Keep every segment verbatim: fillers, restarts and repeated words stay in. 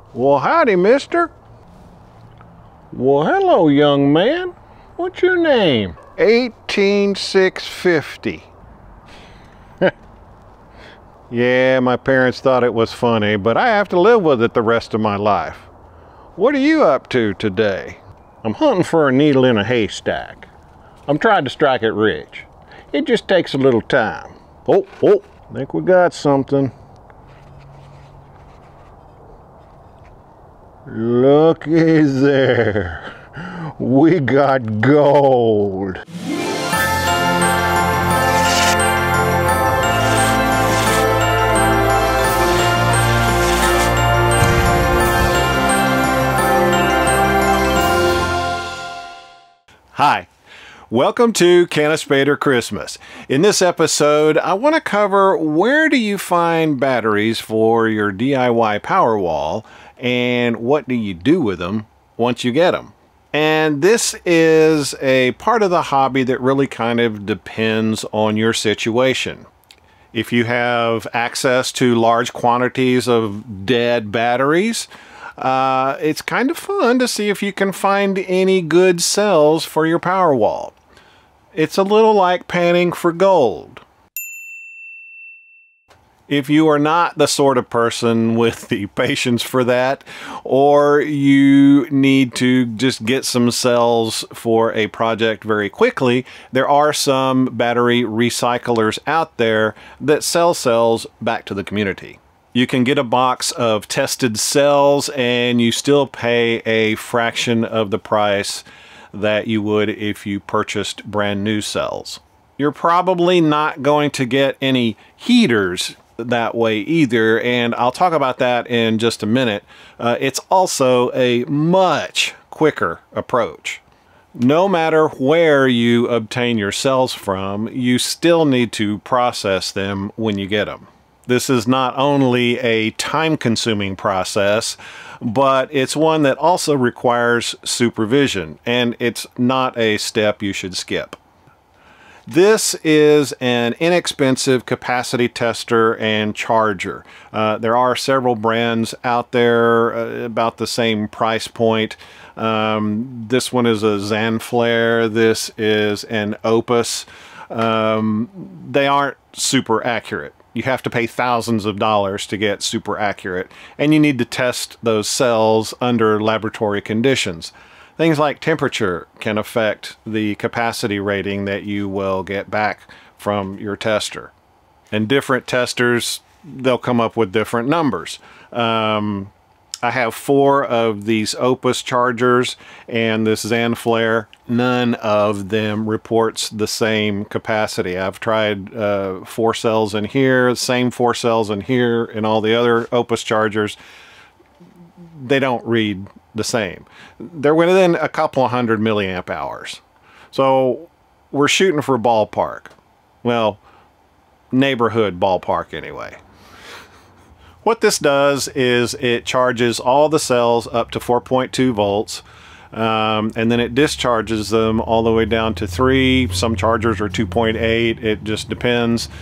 Well, howdy, mister. Well, hello, young man. What's your name? eighteen six fifty. Yeah, my parents thought it was funny, but I have to live with it the rest of my life. What are you up to today? I'm hunting for a needle in a haystack. I'm trying to strike it rich. It just takes a little time. Oh, oh, I think we got something. Looky there. We got gold. Hi, welcome to Can a Spader Christmas. In this episode, I want to cover where do you find batteries for your D I Y Powerwall and what do you do with them once you get them. And this is a part of the hobby that really kind of depends on your situation. If you have access to large quantities of dead batteries, Uh, it's kind of fun to see if you can find any good cells for your Powerwall. It's a little like panning for gold. If you are not the sort of person with the patience for that, or you need to just get some cells for a project very quickly, there are some battery recyclers out there that sell cells back to the community. You can get a box of tested cells and you still pay a fraction of the price that you would if you purchased brand new cells. You're probably not going to get any heaters that way either, and I'll talk about that in just a minute. Uh, it's also a much quicker approach. No matter where you obtain your cells from, you still need to process them when you get them. This is not only a time-consuming process, but it's one that also requires supervision, and it's not a step you should skip. This is an inexpensive capacity tester and charger. Uh, there are several brands out there uh, about the same price point. Um, this one is a Zanflare. This is an Opus. Um, they aren't super accurate. You have to pay thousands of dollars to get super accurate, and you need to test those cells under laboratory conditions. Things like temperature can affect the capacity rating that you will get back from your tester. And different testers, they'll come up with different numbers. Um, I have four of these Opus chargers and this Zanflare. None of them reports the same capacity. I've tried uh, four cells in here, same four cells in here, and all the other Opus chargers. They don't read the same. They're within a couple of hundred milliamp hours. So we're shooting for ballpark. Well, neighborhood ballpark anyway. What this does is it charges all the cells up to four point two volts, um, and then it discharges them all the way down to three. Some chargers are two point eight. It just depends,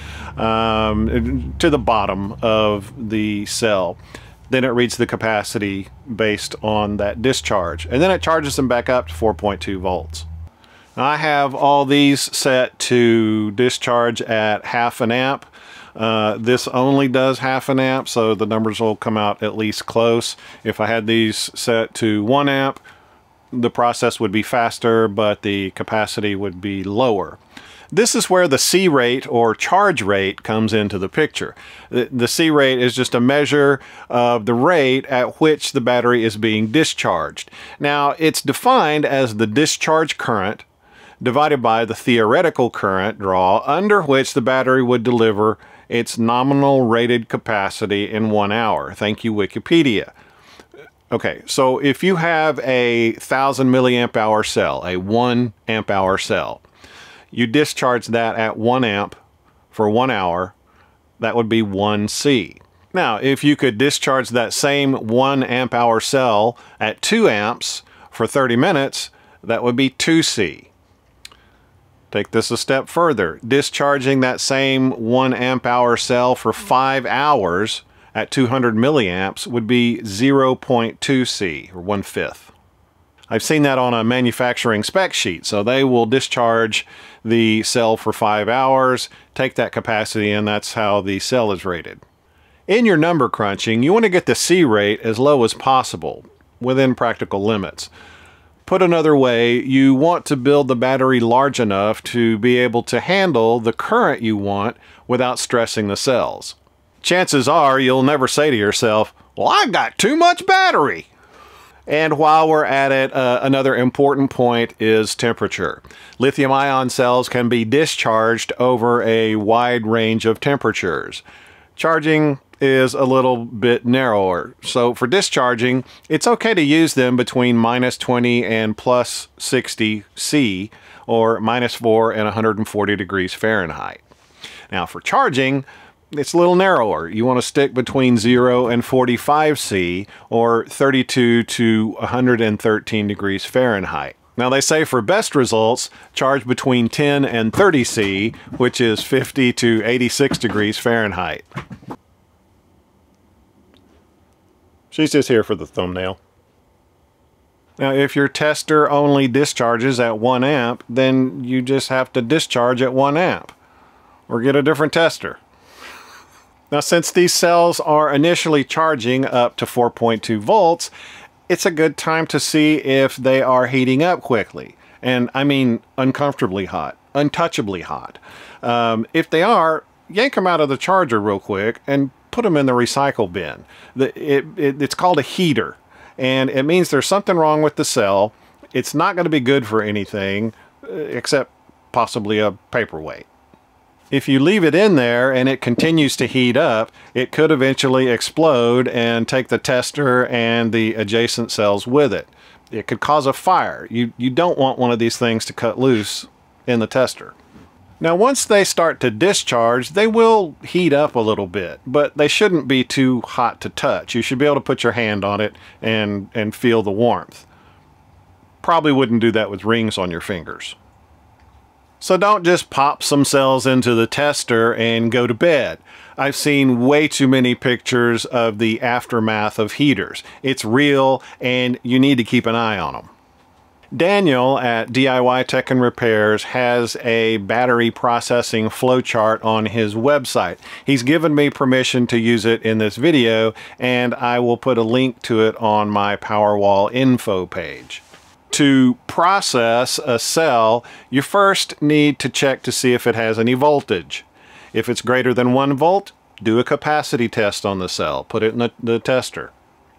um, to the bottom of the cell. Then it reads the capacity based on that discharge, and then it charges them back up to four point two volts. I have all these set to discharge at half an amp. Uh, this only does half an amp, so the numbers will come out at least close. If I had these set to one amp, the process would be faster, but the capacity would be lower. This is where the C rate or charge rate comes into the picture. The, the C rate is just a measure of the rate at which the battery is being discharged. Now, it's defined as the discharge current divided by the theoretical current draw under which the battery would deliver its nominal rated capacity in one hour. Thank you, Wikipedia. Okay, so if you have a thousand milliamp hour cell, a one amp hour cell, you discharge that at one amp for one hour, that would be one C. Now, if you could discharge that same one amp hour cell at two amps for thirty minutes, that would be two C. Take this a step further. Discharging that same one amp hour cell for five hours at two hundred milliamps would be zero point two C, or one-fifth. I've seen that on a manufacturing spec sheet, so they will discharge the cell for five hours, take that capacity, and that's how the cell is rated. In your number crunching, you want to get the C rate as low as possible, within practical limits. Put another way, you want to build the battery large enough to be able to handle the current you want without stressing the cells. Chances are you'll never say to yourself, "Well, I got too much battery." And while we're at it, uh, another important point is temperature. Lithium-ion cells can be discharged over a wide range of temperatures. Charging is a little bit narrower. So for discharging, it's okay to use them between minus twenty and plus sixty C, or minus four and one hundred forty degrees Fahrenheit. Now for charging, it's a little narrower. You want to stick between zero and forty-five C, or thirty-two to one hundred thirteen degrees Fahrenheit. Now they say for best results, charge between ten and thirty C, which is fifty to eighty-six degrees Fahrenheit. She's just here for the thumbnail. Now if your tester only discharges at one amp, then you just have to discharge at one amp, or get a different tester. Now since these cells are initially charging up to four point two volts, it's a good time to see if they are heating up quickly. And I mean uncomfortably hot, untouchably hot. Um, if they are, yank them out of the charger real quick and put them in the recycle bin. The, it, it, it's called a heater, and it means there's something wrong with the cell. It's not going to be good for anything except possibly a paperweight. If you leave it in there and it continues to heat up, it could eventually explode and take the tester and the adjacent cells with it. It could cause a fire. You, you don't want one of these things to cut loose in the tester. Now once they start to discharge, they will heat up a little bit, but they shouldn't be too hot to touch. You should be able to put your hand on it and, and feel the warmth. Probably wouldn't do that with rings on your fingers. So don't just pop some cells into the tester and go to bed. I've seen way too many pictures of the aftermath of heaters. It's real, and you need to keep an eye on them. Daniel at D I Y Tech and Repairs has a battery processing flowchart on his website. He's given me permission to use it in this video, and I will put a link to it on my Powerwall info page. To process a cell, you first need to check to see if it has any voltage. If it's greater than one volt, do a capacity test on the cell. Put it in the, the tester.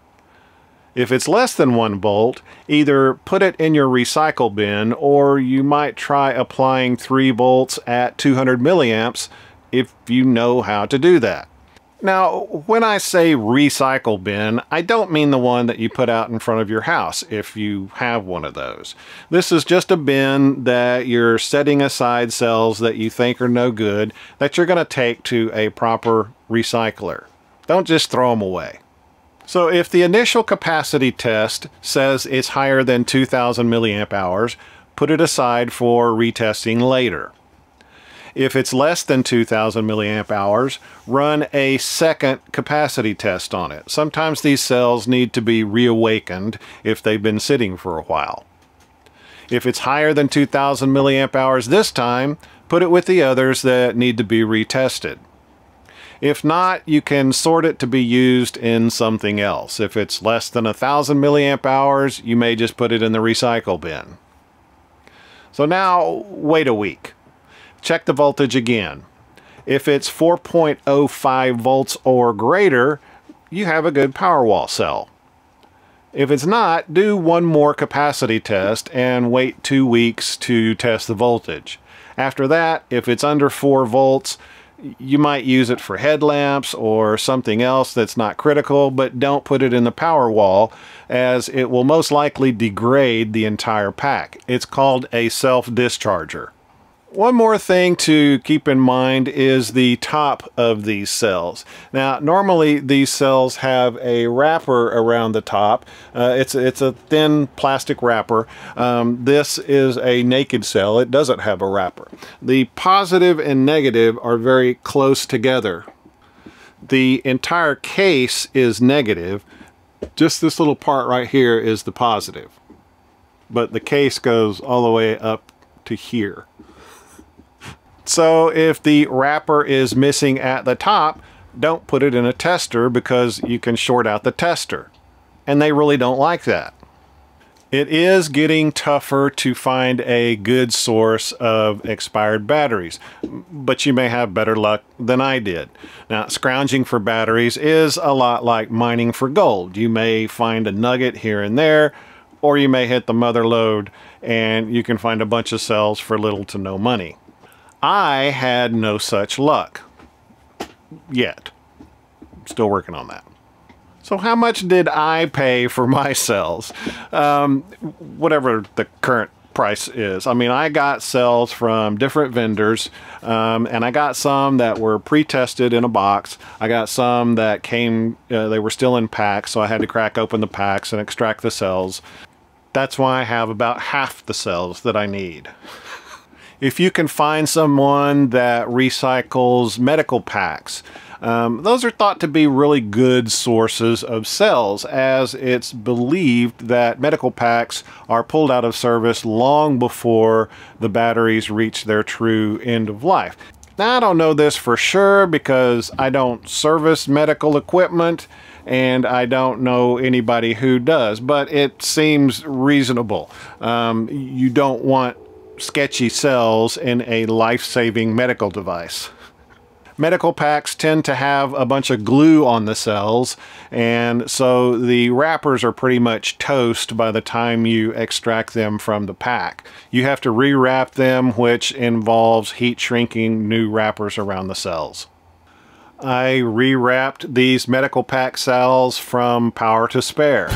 If it's less than one volt, either put it in your recycle bin, or you might try applying three volts at two hundred milliamps if you know how to do that. Now, when I say recycle bin, I don't mean the one that you put out in front of your house if you have one of those. This is just a bin that you're setting aside cells that you think are no good that you're going to take to a proper recycler. Don't just throw them away. So if the initial capacity test says it's higher than two thousand milliamp hours, put it aside for retesting later. If it's less than two thousand milliamp hours, run a second capacity test on it. Sometimes these cells need to be reawakened if they've been sitting for a while. If it's higher than two thousand milliamp hours this time, put it with the others that need to be retested. If not, you can sort it to be used in something else. If it's less than one thousand milliamp hours, you may just put it in the recycle bin. So now, wait a week. Check the voltage again. If it's four point oh five volts or greater, you have a good Powerwall cell. If it's not, do one more capacity test and wait two weeks to test the voltage. After that, if it's under four volts, you might use it for headlamps or something else that's not critical, but don't put it in the Powerwall, as it will most likely degrade the entire pack. It's called a self-discharger. One more thing to keep in mind is the top of these cells. Now, normally these cells have a wrapper around the top. Uh, it's, it's a thin plastic wrapper. Um, this is a naked cell. It doesn't have a wrapper. The positive and negative are very close together. the entire case is negative. Just this little part right here is the positive. But the case goes all the way up to here. So if the wrapper is missing at the top, don't put it in a tester because you can short out the tester. And they really don't like that. It is getting tougher to find a good source of expired batteries, but you may have better luck than I did. Now, scrounging for batteries is a lot like mining for gold. You may find a nugget here and there, or you may hit the mother lode and you can find a bunch of cells for little to no money. I had no such luck. Yet. Still working on that. So how much did I pay for my cells? Um, whatever the current price is. I mean, I got cells from different vendors, um, and I got some that were pre-tested in a box. I got some that came, uh, they were still in packs, so I had to crack open the packs and extract the cells. That's why I have about half the cells that I need. If you can find someone that recycles medical packs, Um, those are thought to be really good sources of cells, as it's believed that medical packs are pulled out of service long before the batteries reach their true end of life. Now, I don't know this for sure because I don't service medical equipment and I don't know anybody who does, but it seems reasonable. Um, you don't want sketchy cells in a life-saving medical device. Medical packs tend to have a bunch of glue on the cells, and so the wrappers are pretty much toast by the time you extract them from the pack. You have to rewrap them, which involves heat shrinking new wrappers around the cells. I rewrapped these medical pack cells from Power to Spare.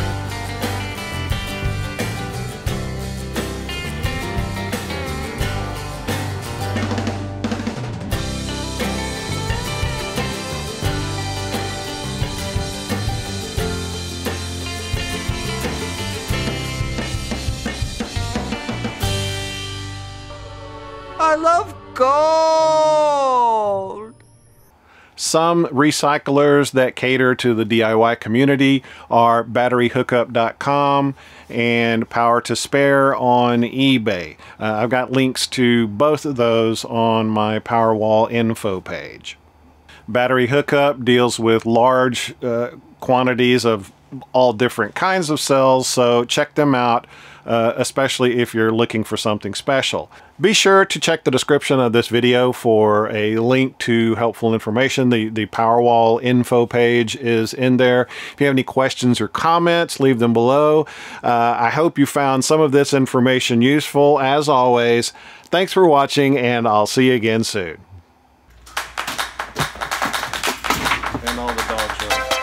I love gold! Some recyclers that cater to the D I Y community are battery hookup dot com and Power to Spare on eBay. Uh, I've got links to both of those on my Powerwall info page. Battery Hookup deals with large uh, quantities of all different kinds of cells, so check them out, uh, especially if you're looking for something special. Be sure to check the description of this video for a link to helpful information. The, the Powerwall info page is in there. If you have any questions or comments, leave them below. Uh, I hope you found some of this information useful. As always, thanks for watching, and I'll see you again soon. And all the dogs are